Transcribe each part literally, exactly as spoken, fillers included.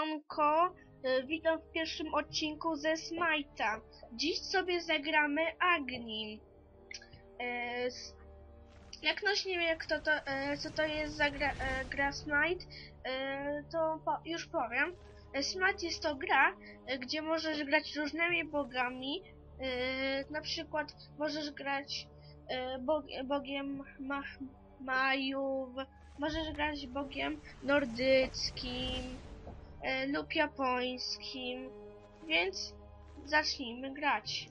Siemanko, witam w pierwszym odcinku ze Smite'a. Dziś sobie zagramy Agni. Jak ktoś nie wie, kto to, co to jest za gra, gra Smite, to już powiem. Smite jest to gra, gdzie możesz grać różnymi bogami. Na przykład możesz grać bogiem ma Majów, możesz grać bogiem nordyckim lub japońskim, więc zacznijmy grać.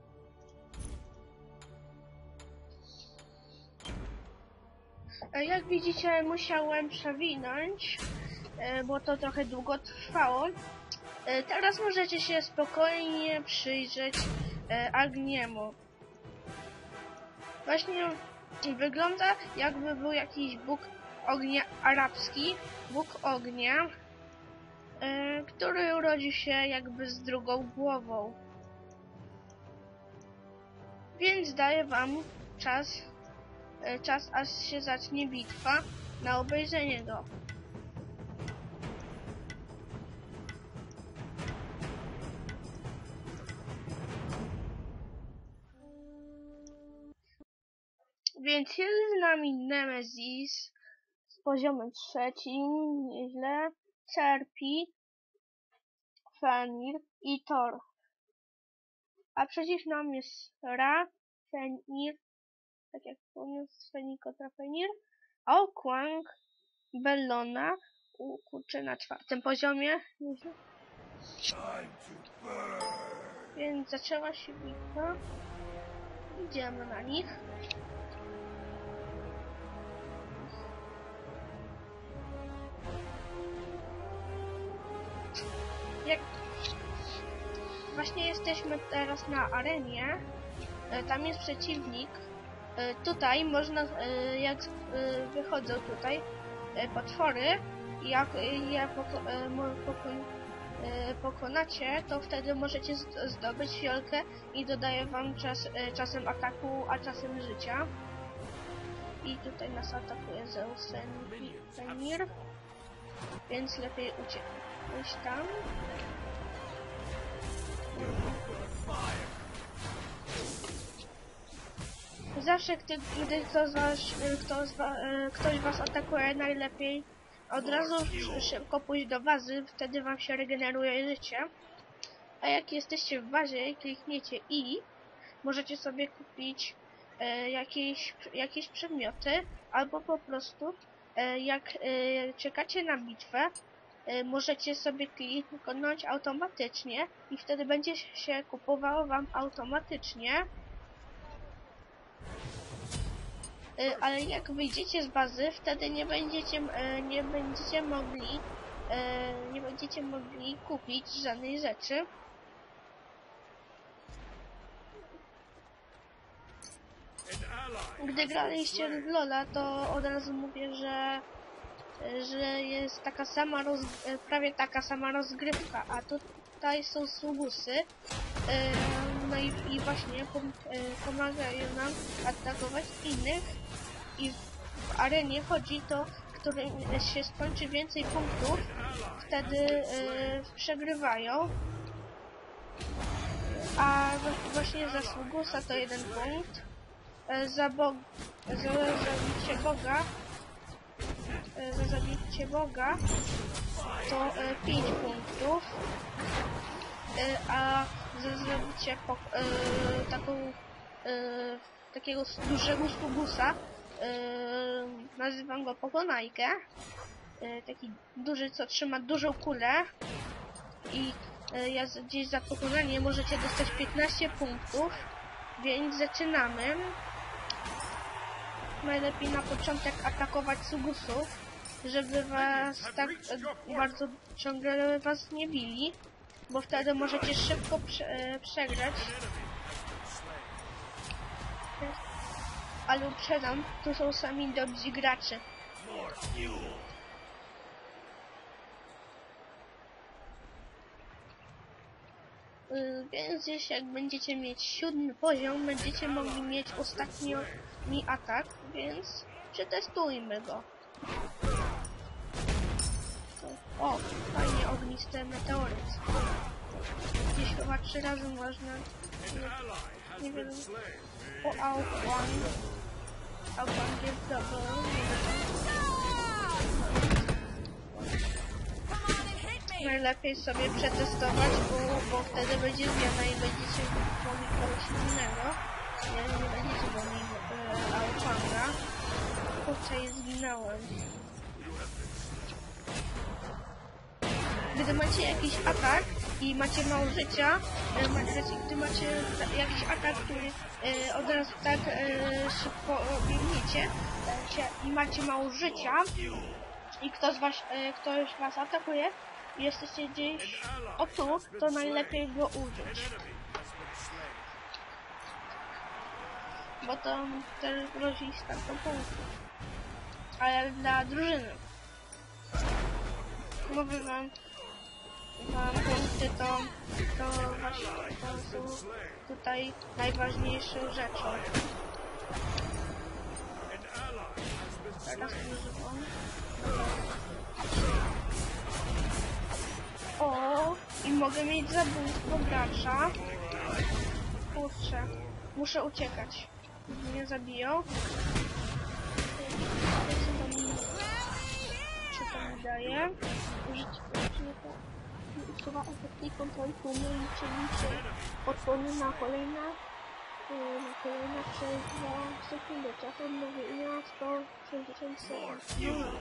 Jak widzicie, musiałem przewinąć, bo to trochę długo trwało. Teraz możecie się spokojnie przyjrzeć Agniemu. Właśnie wygląda, jakby był jakiś bóg ognia arabski, bóg ognia, który urodził się jakby z drugą głową. Więc daję wam czas, czas aż się zacznie bitwa, na obejrzenie go. Więc jest z nami Nemesis z poziomem trzecim, nieźle, Serpi, Fenrir i Thor. A przeciw nam jest Ra, Fenrir, tak jak wspomniałem, Feniko, Fenrir, Okwang, Bellona, u, kurczę, na czwartym poziomie, nieźle. Więc zaczęła się bitwa. Idziemy na nich. Jak właśnie jesteśmy teraz na arenie, tam jest przeciwnik. Tutaj można, jak wychodzą tutaj potwory, jak je pokonacie, to wtedy możecie zdobyć fiolkę i dodaje wam czas, czasem ataku, a czasem życia. I tutaj nas atakuje Zeus Fenrir, więc lepiej uciekać tam. Zawsze, gdy, gdy ktoś, z was, kto z was, ktoś was atakuje, najlepiej od razu szybko pójść do bazy, wtedy wam się regeneruje życie. A jak jesteście w bazie i klikniecie I, możecie sobie kupić e, jakieś, jakieś przedmioty, albo po prostu e, jak e, czekacie na bitwę, e, możecie sobie kliknąć automatycznie i wtedy będzie się kupowało wam automatycznie. Ale jak wyjdziecie z bazy, wtedy nie będziecie, nie będziecie mogli nie będziecie mogli kupić żadnej rzeczy. Gdy graliście w LoL'a, to od razu mówię, że że jest taka sama roz, prawie taka sama rozgrywka, a tutaj są sługusy. No i, i właśnie pomagają nam atakować innych i w arenie chodzi to, którym się skończy więcej punktów, wtedy yy, przegrywają. A właśnie za sługusa to jeden punkt, za, bo, za zabicie Boga, za zabicie Boga to yy, pięć punktów, yy, a za zabicie po, yy, taką, yy, takiego dużego sługusa, yy, nazywam go Pokonajkę, yy, taki duży, co trzyma dużą kulę i yy, ja gdzieś za pokonanie możecie dostać piętnaście punktów, więc zaczynamy. Najlepiej na początek atakować sługusów, żeby was tak yy, bardzo ciągle was nie bili, bo wtedy możecie szybko prze, przegrać. Ale uprzedzam, tu są sami dobrzy gracze. Yy, więc gdzieś jak będziecie mieć siódmy poziom, będziecie mogli mieć ostatni atak, więc przetestujmy go. O, fajnie ognisty meteoryt. Gdzieś chyba trzy razy można. Nie, nie wiem. O, Aukwan. Aukwan jest dobry. Najlepiej sobie przetestować, bo, bo wtedy będzie zmiana i będziecie mogli kogoś innego. Nie, nie będziecie mogli e, Aukwanga. Kurczę, i zginąłem. Gdy macie jakiś atak i macie mało życia, e, macie, gdy macie jakiś atak, który e, od razu tak e, szybko biegniecie e, i macie mało życia i ktoś was, e, ktoś was atakuje i jesteście gdzieś o tu, to najlepiej go użyć. Bo to też grozi stratą punktów. Ale dla drużyny. Mówię wam, wam punkty to, to właśnie to są tutaj najważniejszą rzeczą. Teraz używam. O, i mogę mieć zabójstwo gracza. Kurczę, muszę uciekać. Mnie zabiją. Co to mi daje? Użyć usuwa efektnej kontroli tłumu i przeliczy odporny na kolejne na kolejne przez dwa sekundy. Czas odnowienia sto sześćdziesiąt sekund.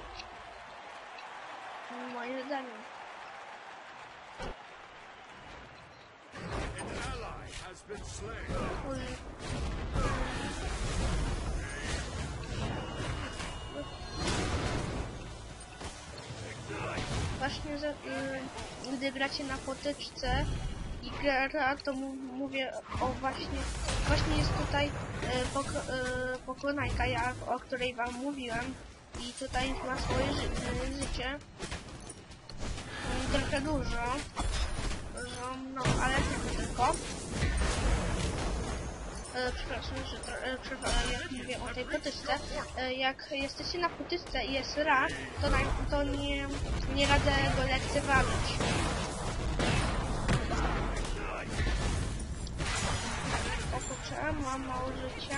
No. Moim zdaniem. Właśnie, że, y, gdy gracie na potyczce i gra, to mówię o właśnie, właśnie jest tutaj y, poko, y, pokonajka, ja, o której wam mówiłem i tutaj ma swoje ży y, życie. Y, trochę dużo, dużo, no ale nie tylko. E, przepraszam, że to, e, przepraszam, jak mówię o tej potyczce. E, jak jesteście na potyczce i jest rak, to, na, to nie, nie radzę go lekceważyć. O kurczę, mam mało życia.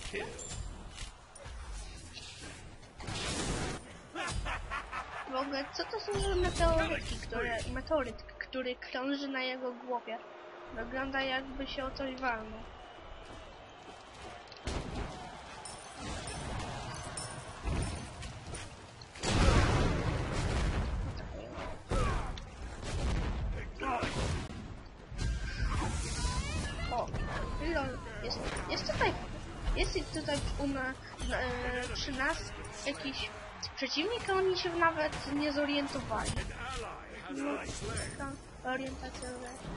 W ogóle, co to są za meteorytki, które, meteoryt, który krąży na jego głowie? Wygląda, jakby się o coś walnął. O, lol, jest, jest tutaj, jest tutaj u na, na, e, przy nas jakiś przeciwnik, a oni się nawet nie zorientowali. No, taka orientacja.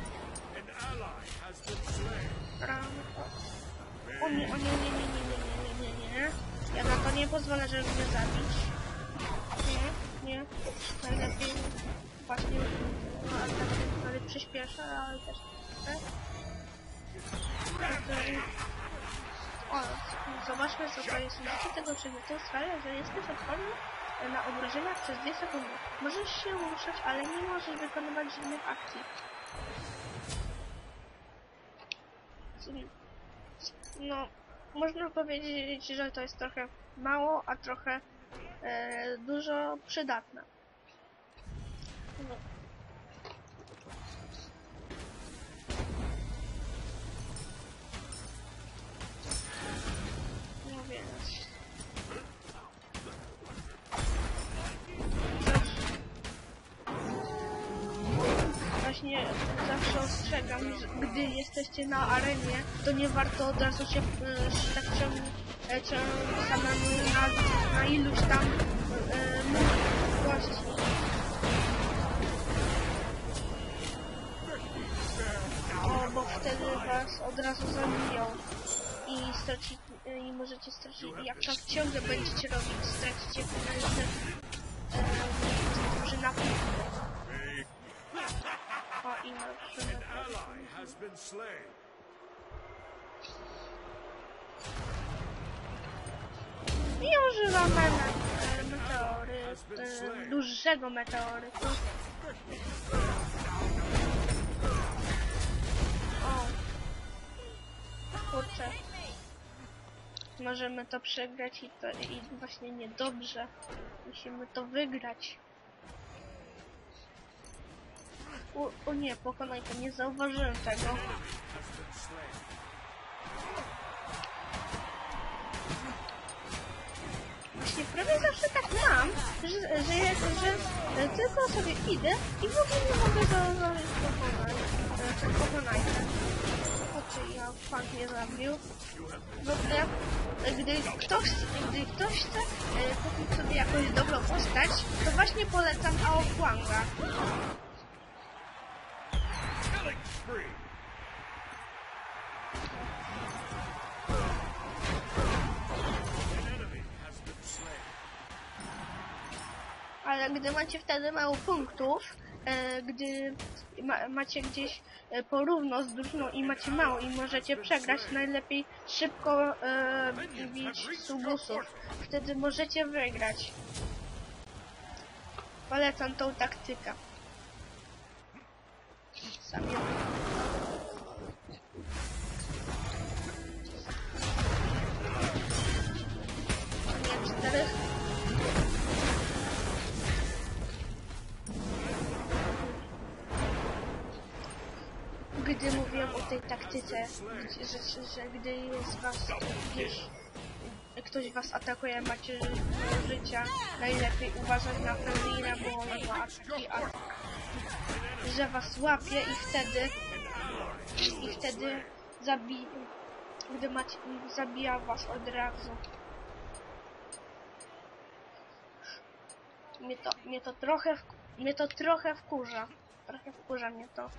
O nie, o nie, nie, nie, nie, nie, nie, nie, nie. Ja na to nie pozwolę, żeby mnie zabić. Nie, nie. Najlepiej właśnie, no, ale przyspiesza, ale też tak? O, zobaczmy, co to jest. Użycie tego przedmiotu sprawia, że jesteś odporny na obrażenia przez dwie sekundy. Możesz się ruszać, ale nie możesz wykonywać żadnych akcji. No, można powiedzieć, że to jest trochę mało, a trochę e, dużo przydatne. No. No więc... Właśnie zawsze ostrzegam, że gdy jesteście na arenie, to nie warto od razu się e, tak ciągnąć samemu na, na iluś tam e, gości. O, bo wtedy was od razu zabiją i straci, i możecie stracić, jak tak ciągle będziecie robić, stracicie potężne duży napój. O, i na I używam meteoryt, e, dużego meteorytu. O, kurczę. Możemy to przegrać i to i właśnie niedobrze. Musimy to wygrać. O, o nie, pokonaj to, nie zauważyłem tego. Właśnie prawie zawsze tak mam, że, że, że, że tylko sobie idę i w ogóle nie mogę zauważyć pokonaj. Ten pokonaj. Oczy, ja pan mnie zabił. W ogóle, gdy ktoś, gdy ktoś chce e, kupić sobie jakąś dobrą postać, to właśnie polecam Aohuanga. Ale gdy macie wtedy mało punktów, e, gdy ma, macie gdzieś e, porówno z drużyną i macie mało i możecie przegrać, najlepiej szybko e, bić subusów. Wtedy możecie wygrać. Polecam tą taktykę. Sami. Nie, czterech. Gdy mówiłem o tej taktyce, gdzie, że, że gdy jest was gdzieś, ktoś was atakuje, macie życia, najlepiej uważać na Felina, bo ona ma ataki, atak, że was łapie i wtedy i wtedy zabi, gdy macie, zabija was od razu. Mnie to, mnie to trochę, mnie to trochę wkurza, trochę wkurza mnie to.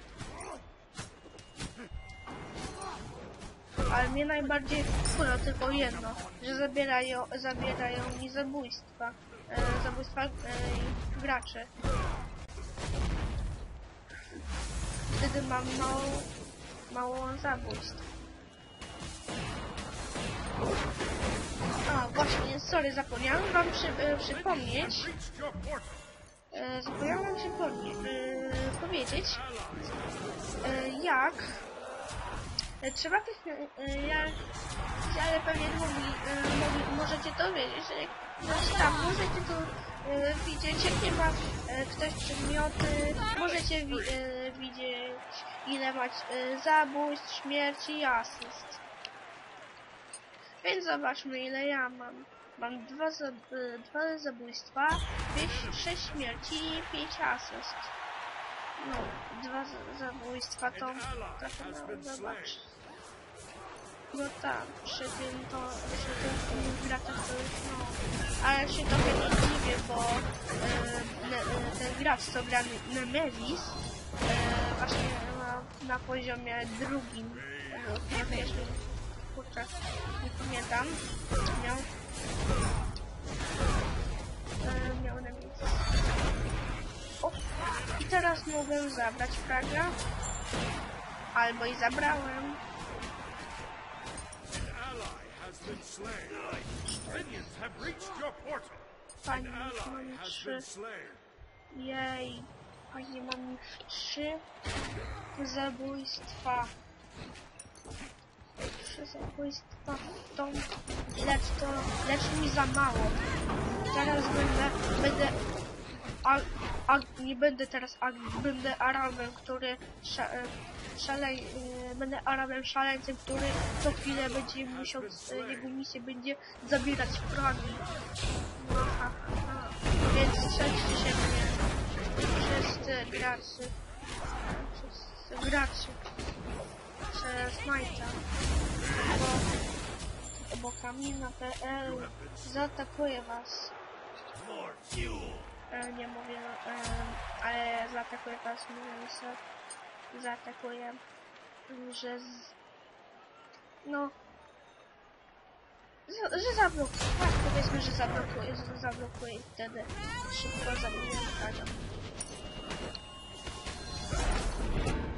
Ale mnie najbardziej wkurza tylko jedno, że zabierają, zabierają mi zabójstwa, e, zabójstwa e, graczy. Wtedy mam mało, mało zabójstw. A właśnie, sorry, zapomniałem wam przy, e, przypomnieć, e, zapomniałem wam przypomnieć, e, powiedzieć, e, jak trzeba tych, jak, ale pewnie mówi, mówi, możecie to wiedzieć, że jak tam możecie to e, widzieć, jakie ma e, ktoś przedmioty, możecie wi e, widzieć, ile ma e, zabójstw, śmierci i asyst. Więc zobaczmy, ile ja mam. Mam dwa, zab e, dwa zabójstwa, pięć, sześć śmierci i pięć asyst. No, dwa zabójstwa to trochę mało, zobacz. No tak, przy tym to, przy tym graczach to już no, ale się trochę nie dziwię, bo e, ne, ten gracz, co gra Nemesis, e, właśnie na, na poziomie drugim, e, trochę jeszcze, kurczę, nie pamiętam, miał, e, miał Nemesis. O, i teraz mogę zabrać fraga, albo i zabrałem. Fajnie, mam trzy. Jej, fajnie, mam trzy zabójstwa. Trzy zabójstwa, to lecz to, lecz mi za mało. Teraz będę, będę, a, a, nie będę teraz, a, będę Arabem, który sza, szalej, będę Arabem szaleńcem, który co chwilę będzie musiał, jego misję będzie zabierać fragi. No, ha, ha. Więc strzelcie się mnie, wszyscy gracze, wszyscy gracze, przez Majta, bo, bo Kamina kropka pe el zaatakuje was. E, nie mówię, e, ale zaatakuje was, mówię, że zaatakuje, że z, no, że, że zablokuje, tak, powiedzmy, że zablokuje, że zablokuje i wtedy szybko zabije fraga.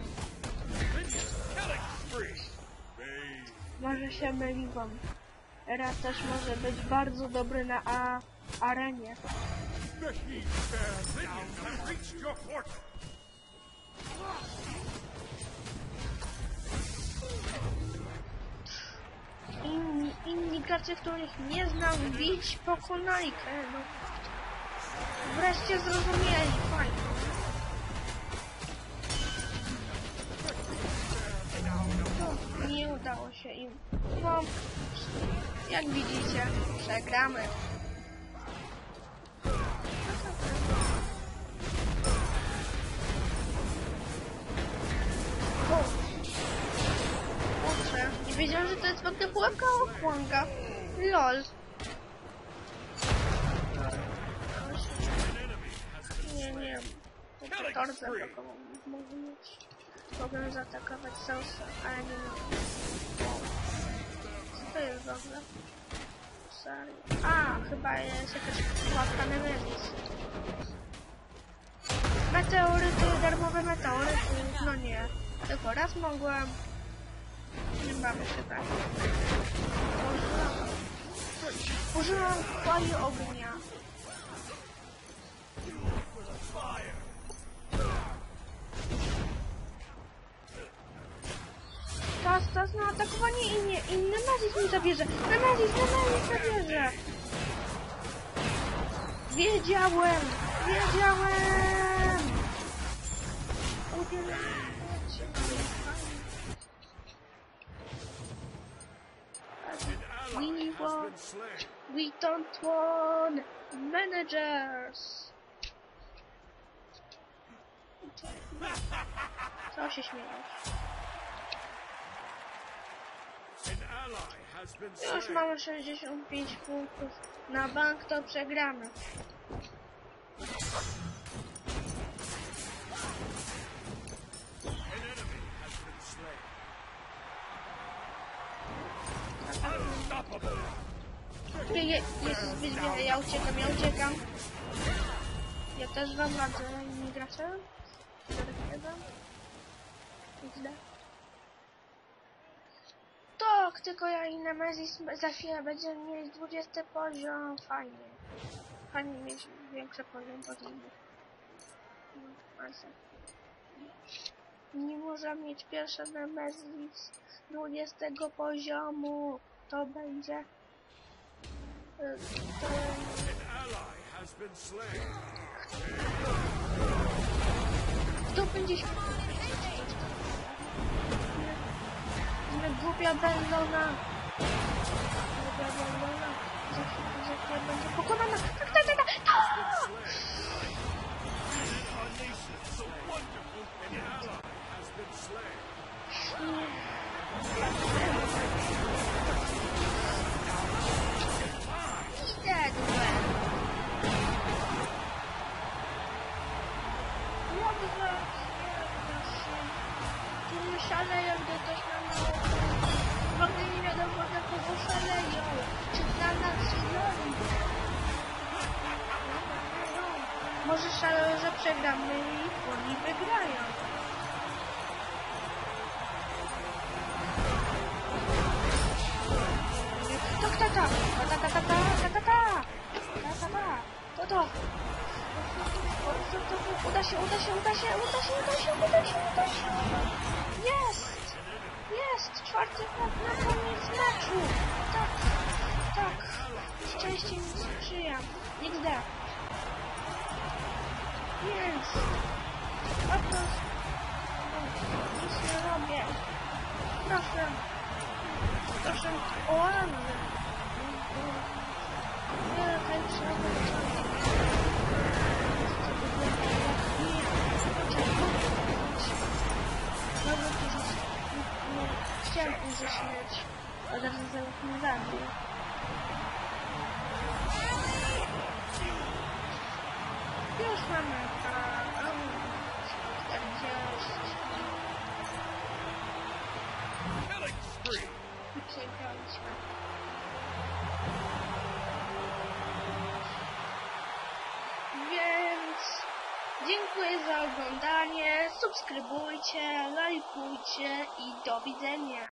Może się myliłam. Raz też może być bardzo dobry na a arenie. Inni, inni gracze, których nie znam, bić pokonali. No. Wreszcie zrozumieli, fajnie. No, nie udało się im. No, jak widzicie, przegramy. Kurczę, nie wiedziałam, że to jest w ogóle pułapka ochłonka. Lol. Nie, nie. To tor zablokował. Mogę mieć. Mogę zaatakować Sousa, ale nie mogę. Co to jest w ogóle? Serio. A, chyba jest jakaś pułapka Nemesis. Meteoryty, darmowe meteoryty. No nie. Tylko raz mogłem. Nie bawię się tak. Użyłam. Użyłam fali ognia. Czas, czas na atakowanie i nie, i Nemesis mi zabierze. Nemesis, Nemesis zabierze. Wiedziałem, wiedziałem. Udzielę. We won. We don't want managers. Co się śmiejesz? Już mamy sześćdziesiąt pięć punktów. Na bank to przegramy. Je, jest zbyt wiele, ja uciekam, ja uciekam. Ja też wam radzę, inni gracze. Źle. Tak, tylko ja i Nemesis za chwilę będziemy mieć dwudziesty poziom. Fajnie. Fajnie mieć większy poziom od innych. Nie można mieć pierwszy Nemesis dwudziestego poziomu. To będzie... To... Kto będzie się... Głupia Bellona. Głupia Bellona. Za chwilę, za chwilę będzie pokonana. Tak, tak, tak, tak. Szaleją, gdy ktoś na mało. W ogóle nie wiadomo, na kogo szaleją. Czy dla nas, czy dla nich. Może szaleją, że przegramy i oni wygrają. Tak, tak, tak. Tak, tak, tak, tak, tak, tak, tak. To to. Uda się, uda się, uda się, uda się, uda się, uda się, uda się. Jest! Jest! Czwarty punkt na koniec meczu! Tak, tak. Szczęście mi sprzyja. X D. Jest! Oto... Nic nie robię. Proszę. Proszę. O, Anny. Nie, tak trzeba. Chciałem im zaśmiać, od razu za mnie zabił. Już mamy czterdzieści. Przegraliśmy. Więc dziękuję za oglądanie, subskrybujcie, lajkujcie i do widzenia.